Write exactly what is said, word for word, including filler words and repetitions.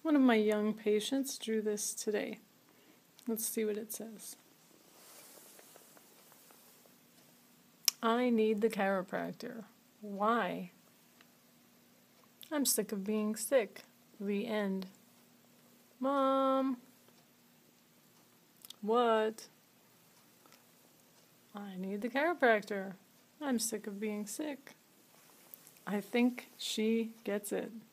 One of my young patients drew this today. Let's see what it says. I need the chiropractor. Why? I'm sick of being sick. The end. Mom. What? I need the chiropractor. I'm sick of being sick. I think she gets it.